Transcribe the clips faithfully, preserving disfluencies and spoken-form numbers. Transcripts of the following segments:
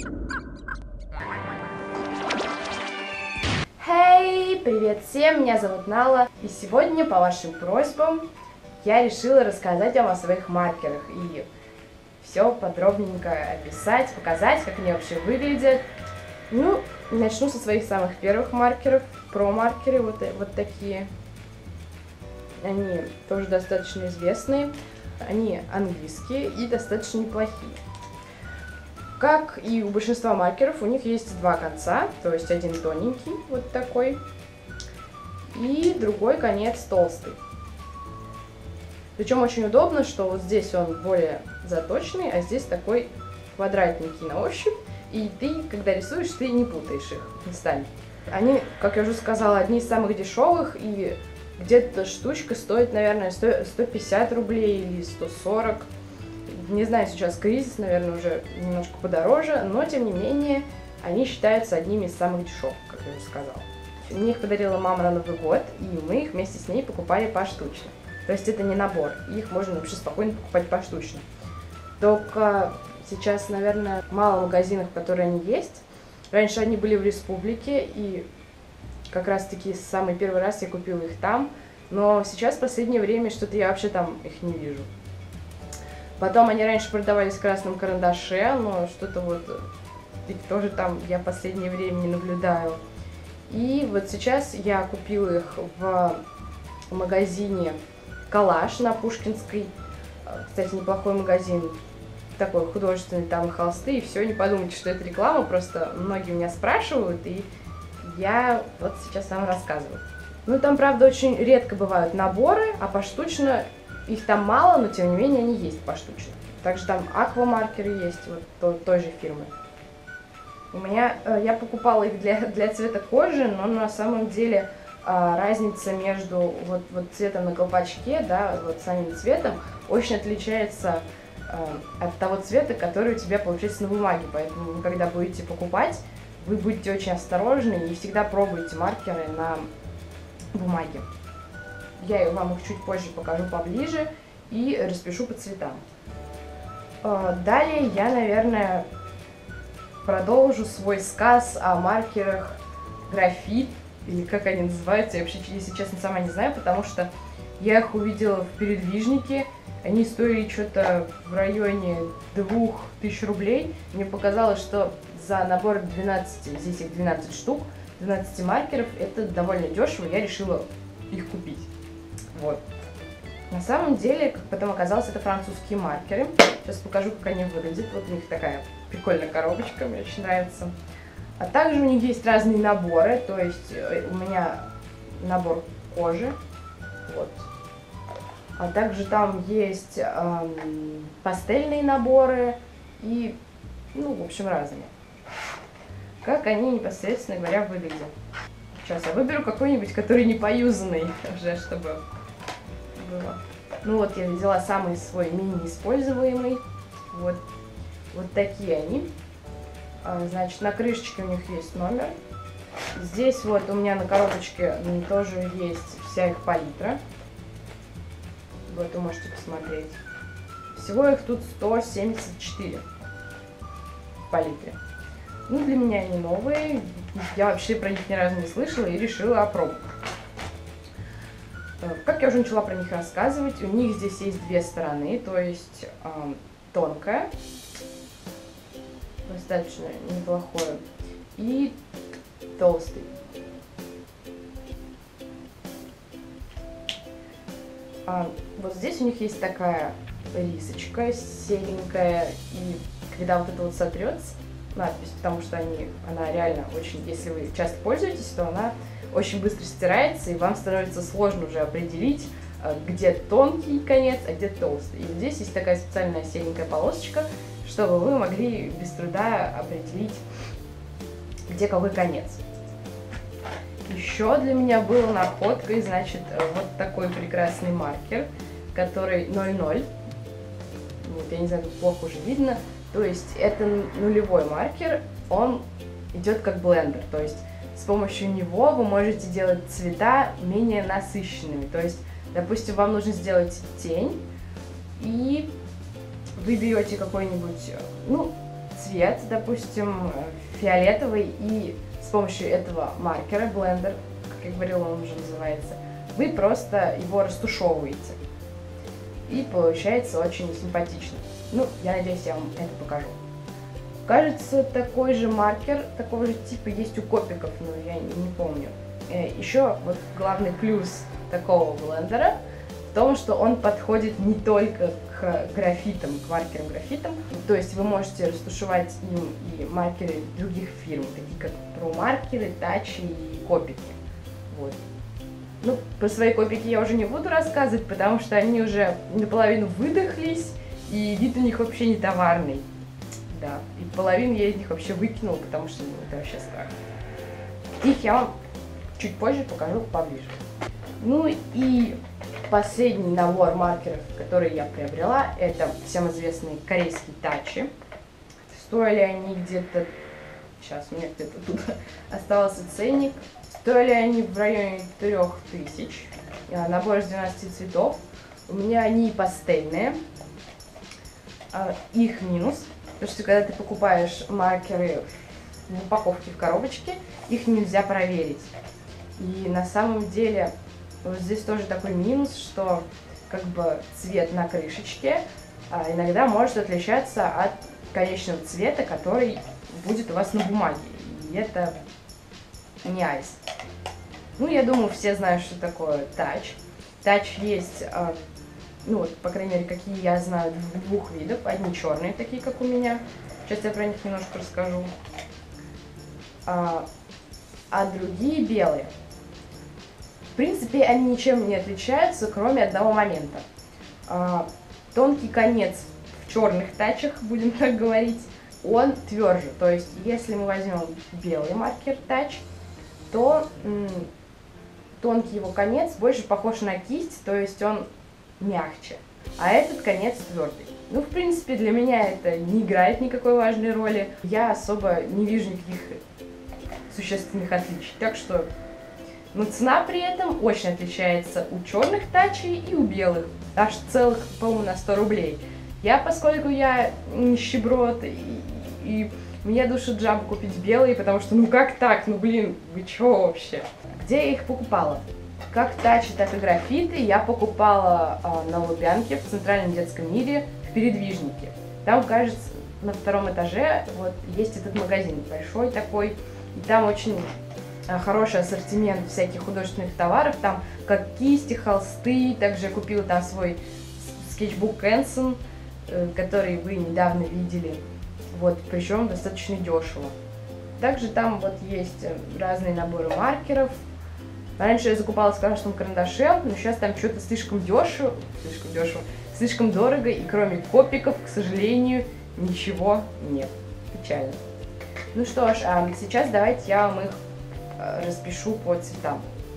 Hey, привет всем, меня зовут Нала, и сегодня по вашим просьбам я решила рассказать вам о своих маркерах и все подробненько описать, показать, как они вообще выглядят. Ну, начну со своих самых первых маркеров, про-маркеры, вот, вот такие. Они тоже достаточно известные, они английские и достаточно неплохие. Как и у большинства маркеров, у них есть два конца, то есть один тоненький, вот такой, и другой конец толстый. Причем очень удобно, что вот здесь он более заточенный, а здесь такой квадратненький на ощупь, и ты, когда рисуешь, ты не путаешь их местами. Они, как я уже сказала, одни из самых дешевых, и где-то штучка стоит, наверное, сто пятьдесят рублей или сто сорок. Не знаю, сейчас кризис, наверное, уже немножко подороже, но, тем не менее, они считаются одними из самых дешевых, как я уже сказала. Мне их подарила мама на Новый год, и мы их вместе с ней покупали поштучно. То есть это не набор, их можно вообще спокойно покупать поштучно. Только сейчас, наверное, мало магазинов, в которые они есть. Раньше они были в республике, и как раз-таки самый первый раз я купила их там, но сейчас в последнее время что-то я вообще там их не вижу. Потом они раньше продавались в красном карандаше, но что-то вот их тоже там я в последнее время не наблюдаю. И вот сейчас я купила их в магазине Коллаж на Пушкинской. Кстати, неплохой магазин, такой художественный, там и холсты, и все, не подумайте, что это реклама, просто многие меня спрашивают, и я вот сейчас вам рассказываю. Ну, там, правда, очень редко бывают наборы, а поштучно их там мало, но, тем не менее, они есть поштучно. Также там аквамаркеры есть, вот той, той же фирмы. У меня, я покупала их для, для цвета кожи, но на самом деле разница между вот, вот цветом на колпачке, да, вот самим цветом, очень отличается от того цвета, который у тебя получается на бумаге. Поэтому вы, когда будете покупать, вы будете очень осторожны и всегда пробуйте маркеры на бумаге. Я вам их чуть позже покажу поближе и распишу по цветам. Далее я, наверное, продолжу свой сказ о маркерах графит, или как они называются, я вообще, если честно, сама не знаю, потому что я их увидела в передвижнике. Они стоили что-то в районе двух тысяч рублей. Мне показалось, что за набор двенадцати, здесь их двенадцать штук, двенадцать маркеров, это довольно дешево, я решила их купить. Вот. На самом деле, как потом оказалось, это французские маркеры. Сейчас покажу, как они выглядят. Вот у них такая прикольная коробочка, мне очень нравится. А также у них есть разные наборы, то есть у меня набор кожи, вот. А также там есть эм, пастельные наборы и, ну, в общем, разные. Как они непосредственно говоря выглядят. Сейчас я выберу какой-нибудь, который не поюзанный уже, чтобы было. Ну вот я взяла самый свой мини-используемый. Вот, вот такие они. Значит, на крышечке у них есть номер. Здесь вот у меня на коробочке тоже есть вся их палитра. Вот вы можете посмотреть. Всего их тут сто семьдесят четыре в палитре. Ну, для меня они новые. Я вообще про них ни разу не слышала и решила опробовать. Как я уже начала про них рассказывать, у них здесь есть две стороны, то есть э, тонкая, достаточно неплохое, и толстый. А вот здесь у них есть такая рисочка серенькая, и когда вот это вот сотрется надпись, потому что они, она реально очень, если вы часто пользуетесь, то она очень быстро стирается, и вам становится сложно уже определить, где тонкий конец, а где толстый. И здесь есть такая специальная серенькая полосочка, чтобы вы могли без труда определить, где какой конец. Еще для меня было находкой, значит, вот такой прекрасный маркер, который ноль ноль. Вот, я не знаю, тут плохо уже видно. То есть это нулевой маркер, он идет как блендер, то есть с помощью него вы можете делать цвета менее насыщенными. То есть, допустим, вам нужно сделать тень, и вы берете какой-нибудь, ну, цвет, допустим, фиолетовый, и с помощью этого маркера, блендер, как я говорила, он уже называется, вы просто его растушевываете. И получается очень симпатично. Ну, я надеюсь, я вам это покажу. Кажется, такой же маркер, такого же типа есть у Копиков, но я не помню. Еще вот главный плюс такого блендера в том, что он подходит не только к графитам, к маркерам графитам. То есть вы можете растушевать им и маркеры других фирм, такие как ProMarker, Touch и Копики. Вот. Ну, про свои Копики я уже не буду рассказывать, потому что они уже наполовину выдохлись, и вид у них вообще не товарный. Да, и половину я из них вообще выкинула, потому что ну, это вообще страх. Их я вам чуть позже покажу поближе. Ну и последний набор маркеров, который я приобрела, это всем известные корейские тачи. Стоили они где-то... Сейчас, у меня где-то тут остался ценник. Стоили они в районе трёх тысяч. Набор из двенадцати цветов. У меня они пастельные. Их минус, потому что когда ты покупаешь маркеры в упаковке, в коробочке, их нельзя проверить. И на самом деле вот здесь тоже такой минус, что как бы цвет на крышечке а, иногда может отличаться от конечного цвета, который будет у вас на бумаге. И это не айс. Ну, я думаю, все знают, что такое тач. Тач есть, а, ну, вот, по крайней мере, какие я знаю, двух видов. Одни черные, такие, как у меня. Сейчас я про них немножко расскажу. А, а другие белые. В принципе, они ничем не отличаются, кроме одного момента. А, тонкий конец в черных тачах, будем так говорить, он тверже. То есть, если мы возьмем белый маркер тач, то м, тонкий его конец больше похож на кисть, то есть он мягче. А этот конец твердый. Ну, в принципе, для меня это не играет никакой важной роли. Я особо не вижу никаких существенных отличий. Так что... Но цена при этом очень отличается у черных тачей и у белых. Аж целых, по-моему, на сто рублей. Я, поскольку я нищеброд, и, и мне душит жаба купить белые, потому что, ну как так, ну блин, вы чё вообще? Где я их покупала? Как тачи, так и графиты я покупала а, на Лубянке, в Центральном детском мире, в Передвижнике. Там, кажется, на втором этаже вот есть этот магазин, большой такой, и там очень... хороший ассортимент всяких художественных товаров, там как кисти, холсты, также я купила там свой скетчбук Кэнсон, который вы недавно видели, вот, причем достаточно дешево. Также там вот есть разные наборы маркеров. Раньше я закупала с красным карандашем, но сейчас там что-то слишком дешево, слишком дешево, слишком дорого, и кроме копиков, к сожалению, ничего нет. Печально. Ну что ж, а сейчас давайте я вам их распишу по цветам.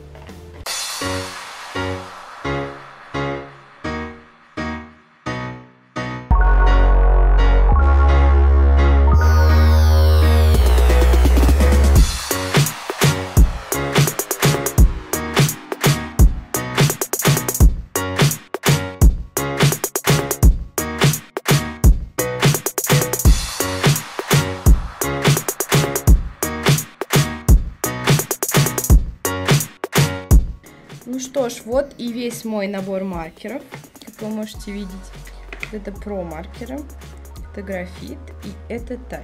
Ну что ж, вот и весь мой набор маркеров, как вы можете видеть. Это ProMarker, это графит и это тач.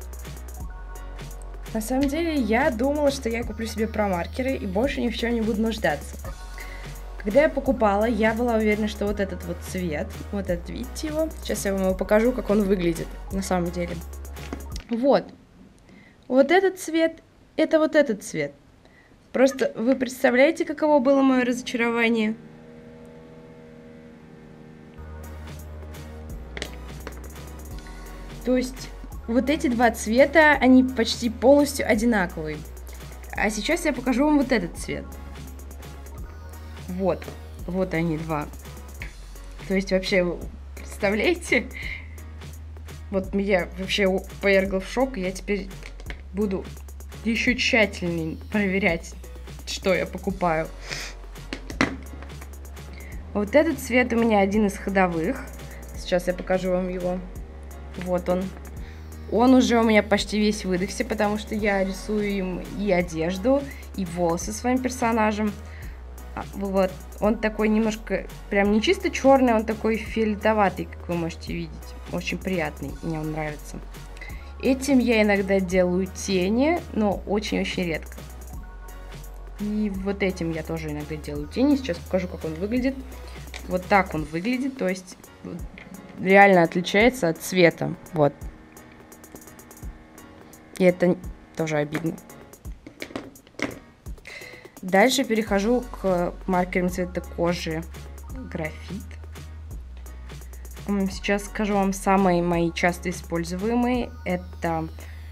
На самом деле, я думала, что я куплю себе ProMarker и больше ни в чем не буду нуждаться. Когда я покупала, я была уверена, что вот этот вот цвет, вот этот, видите его? Сейчас я вам его покажу, как он выглядит на самом деле. Вот. Вот этот цвет, это вот этот цвет. Просто вы представляете, каково было мое разочарование? То есть, вот эти два цвета, они почти полностью одинаковые. А сейчас я покажу вам вот этот цвет. Вот. Вот они два. То есть, вообще, представляете? Вот меня вообще повергло в шок, и я теперь буду еще тщательнее проверять, что я покупаю. Вот этот цвет у меня один из ходовых. Сейчас я покажу вам его. Вот он. Он уже у меня почти весь выдохся, потому что я рисую им и одежду, и волосы своим персонажем. Вот. Он такой немножко, прям не чисто черный, он такой фиолетоватый, как вы можете видеть. Очень приятный, мне он нравится. Этим я иногда делаю тени, но очень-очень редко. И вот этим я тоже иногда делаю тени. Сейчас покажу, как он выглядит. Вот так он выглядит, то есть реально отличается от цвета. Вот. И это тоже обидно. Дальше перехожу к маркерам цвета кожи графит. Сейчас скажу вам самые мои часто используемые. Это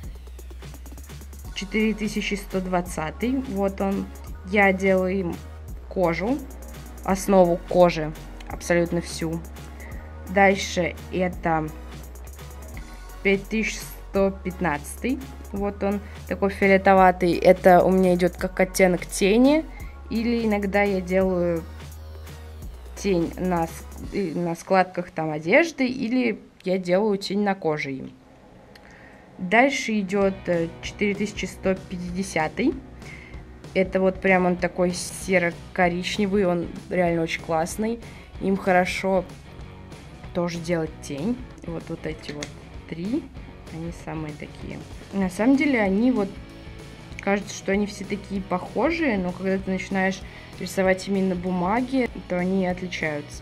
четыре тысячи сто двадцать. Вот он. Я делаю им кожу, основу кожи, абсолютно всю. Дальше это пять тысяч сто пятнадцать. Вот он такой фиолетоватый. Это у меня идет как оттенок тени. Или иногда я делаю тень на, на складках там одежды. Или я делаю тень на коже им. Дальше идет четыре тысячи сто пятьдесят. Это вот прям он такой серо-коричневый. Он реально очень классный. Им хорошо тоже делать тень. Вот, вот эти вот три. Они самые такие. На самом деле они вот, кажется, что они все такие похожие, но когда ты начинаешь рисовать ими на бумаге, то они отличаются.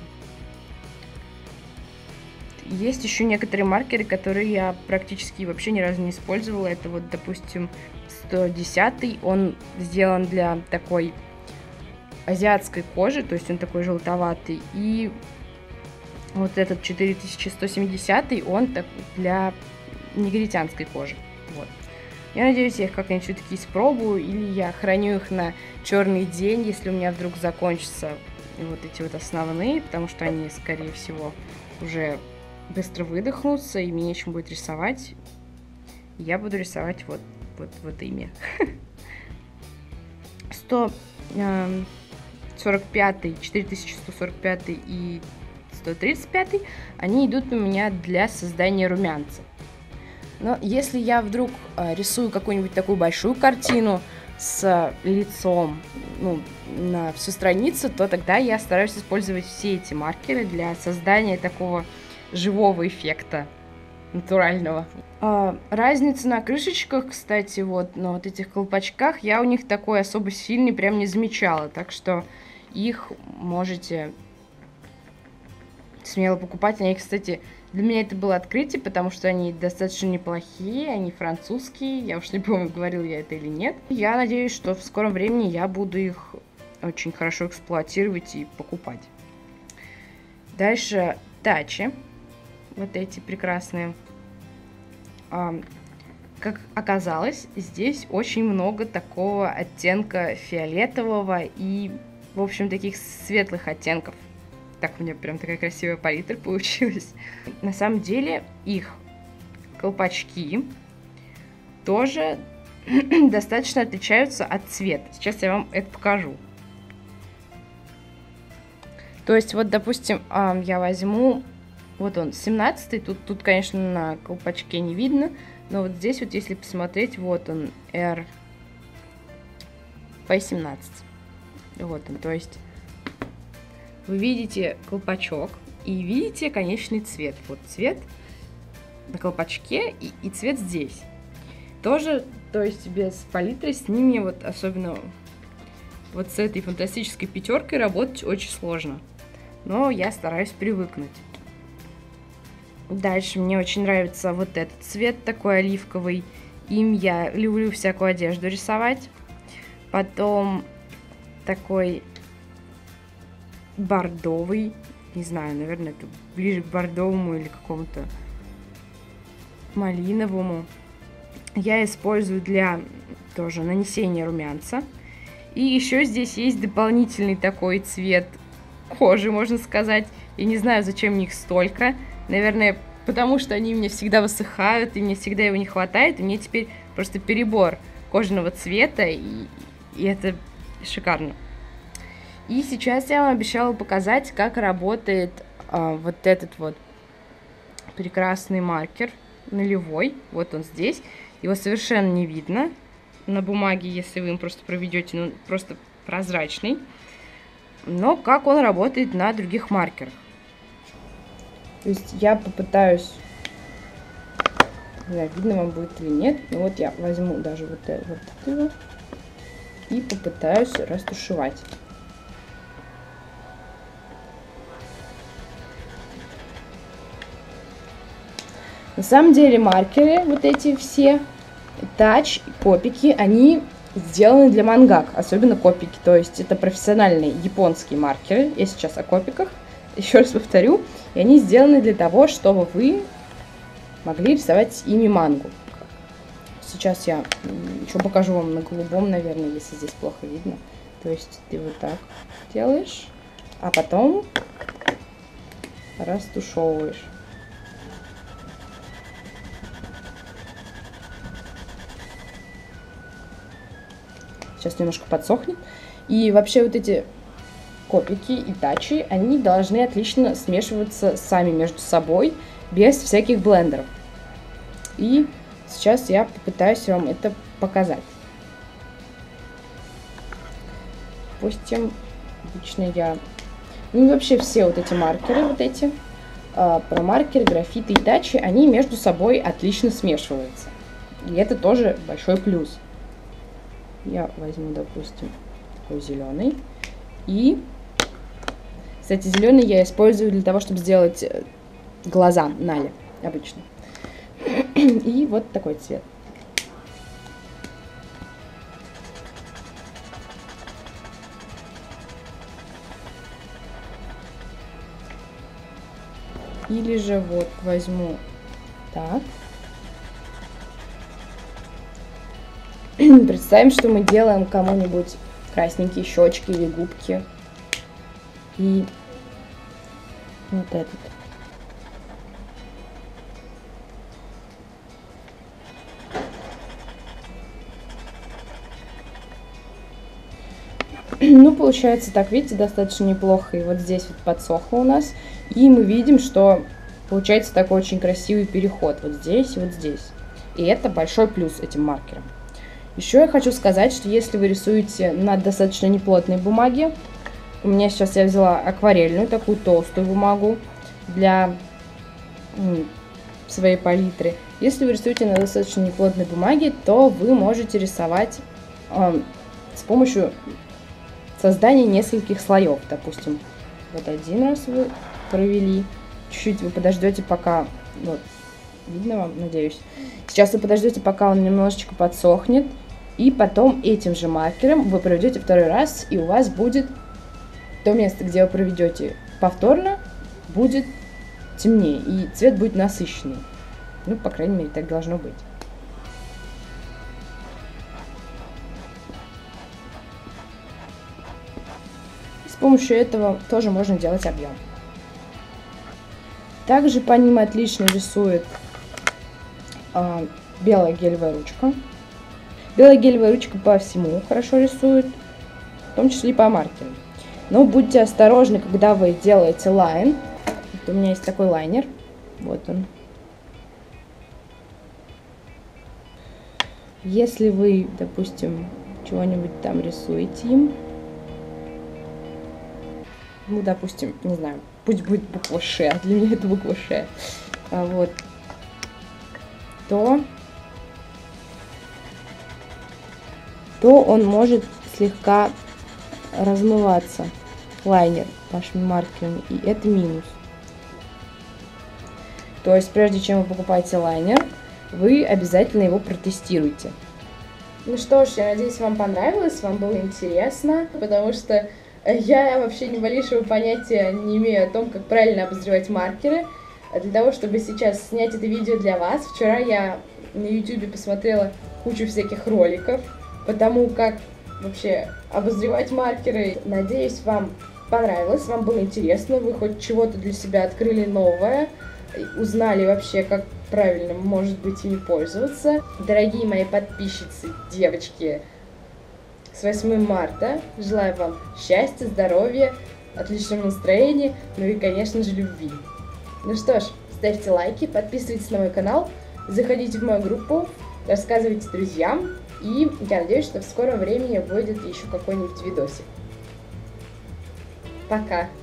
Есть еще некоторые маркеры, которые я практически вообще ни разу не использовала. Это вот, допустим, сто десятый. Он сделан для такой азиатской кожи, то есть он такой желтоватый. И вот этот четыре тысячи сто семьдесят, он так для негритянской кожи. Вот. Я надеюсь, я их как-нибудь все-таки испробую, или я храню их на черный день, если у меня вдруг закончатся вот эти вот основные, потому что они, скорее всего, уже быстро выдохнутся, и мне нечем будет рисовать. Я буду рисовать вот, вот, вот ими. сто сорок пятый, четыре тысячи сто сорок пятый и сто тридцать пятый, они идут у меня для создания румянца. Но если я вдруг э, рисую какую-нибудь такую большую картину с лицом, ну, на всю страницу, то тогда я стараюсь использовать все эти маркеры для создания такого живого эффекта, натурального. А, разница на крышечках, кстати, вот на вот этих колпачках, я у них такой особо сильный прям не замечала, так что их можете смело покупать. Они, кстати, для меня это было открытие, потому что они достаточно неплохие, они французские, я уж не помню, говорил я это или нет. Я надеюсь, что в скором времени я буду их очень хорошо эксплуатировать и покупать. Дальше тачи, вот эти прекрасные. А, как оказалось, здесь очень много такого оттенка фиолетового и, в общем, таких светлых оттенков. Так, у меня прям такая красивая палитра получилась. На самом деле, их колпачки тоже достаточно отличаются от цвета. Сейчас я вам это покажу. То есть, вот, допустим, я возьму, вот он, семнадцатый. Тут, тут, конечно, на колпачке не видно. Но вот здесь вот, если посмотреть, вот он, эр пи семнадцать. Вот он, то есть... Вы видите колпачок и видите конечный цвет. Вот цвет на колпачке и, и цвет здесь. Тоже, то есть без палитры с ними, вот особенно вот с этой фантастической пятеркой работать очень сложно. Но я стараюсь привыкнуть. Дальше мне очень нравится вот этот цвет такой оливковый. Им я люблю всякую одежду рисовать. Потом такой... бордовый, не знаю, наверное, это ближе к бордовому или какому-то малиновому. Я использую для тоже нанесения румянца. И еще здесь есть дополнительный такой цвет кожи, можно сказать. Я не знаю, зачем мне их столько. Наверное, потому что они мне всегда высыхают, и мне всегда его не хватает. И мне теперь просто перебор кожаного цвета, и, и это шикарно. И сейчас я вам обещала показать, как работает а, вот этот вот прекрасный маркер. нулевой, вот он здесь. Его совершенно не видно на бумаге, если вы им просто проведете, ну, просто прозрачный. Но как он работает на других маркерах. То есть я попытаюсь, не знаю, видно вам будет или нет, но вот я возьму даже вот, это, вот этого и попытаюсь растушевать. На самом деле маркеры, вот эти все, тач, копики, они сделаны для мангак, особенно копики, то есть это профессиональные японские маркеры, я сейчас о копиках, еще раз повторю, и они сделаны для того, чтобы вы могли рисовать ими мангу. Сейчас я еще покажу вам на голубом, наверное, если здесь плохо видно. То есть ты вот так делаешь, а потом растушевываешь. Сейчас немножко подсохнет. И вообще вот эти копики и тачи, они должны отлично смешиваться сами между собой, без всяких блендеров. И сейчас я попытаюсь вам это показать. Допустим, обычно я... Ну и вообще все вот эти маркеры, вот эти, э, про маркеры, графиты и тачи, они между собой отлично смешиваются. И это тоже большой плюс. Я возьму, допустим, такой зеленый. И, кстати, зеленый я использую для того, чтобы сделать глаза Нали обычно. И вот такой цвет. Или же вот возьму так. Представим, что мы делаем кому-нибудь красненькие щечки или губки. И вот этот. Ну, получается так, видите, достаточно неплохо. И вот здесь вот подсохло у нас. И мы видим, что получается такой очень красивый переход. Вот здесь и вот здесь. И это большой плюс этим маркером. Еще я хочу сказать, что если вы рисуете на достаточно неплотной бумаге, у меня сейчас я взяла акварельную, такую толстую бумагу для м, своей палитры. Если вы рисуете на достаточно неплотной бумаге, то вы можете рисовать э, с помощью создания нескольких слоев. Допустим, вот один раз вы провели, чуть-чуть вы подождете, пока, вот, видно вам, надеюсь. Сейчас вы подождете, пока он немножечко подсохнет, и потом этим же маркером вы проведете второй раз, и у вас будет то место, где вы проведете повторно, будет темнее, и цвет будет насыщенный. Ну, по крайней мере, так должно быть. И с помощью этого тоже можно делать объем. Также по ним отлично рисует а, белая гелевая ручка. Белая гелевая ручка по всему хорошо рисует, в том числе и по маркерам. Но будьте осторожны, когда вы делаете лайн. Вот у меня есть такой лайнер. Вот он. Если вы, допустим, чего-нибудь там рисуете им, ну, допустим, не знаю, пусть будет буква Ш, для меня это буква Ш, а, вот, то, то он может слегка размываться, лайнер, вашими маркерами, и это минус. То есть, прежде чем вы покупаете лайнер, вы обязательно его протестируйте. Ну что ж, я надеюсь, вам понравилось, вам было интересно, потому что я вообще ни малейшего понятия не имею о том, как правильно обозревать маркеры. Для того, чтобы сейчас снять это видео для вас, вчера я на ютубе посмотрела кучу всяких роликов по тому, как вообще обозревать маркеры. Надеюсь, вам понравилось, вам было интересно, вы хоть чего-то для себя открыли новое, узнали вообще, как правильно, может быть, ими пользоваться. Дорогие мои подписчицы, девочки, с восьмым марта желаю вам счастья, здоровья, отличного настроения, ну и, конечно же, любви. Ну что ж, ставьте лайки, подписывайтесь на мой канал, Заходите в мою группу, рассказывайте друзьям, и я надеюсь, что в скором времени выйдет еще какой-нибудь видосик. Пока!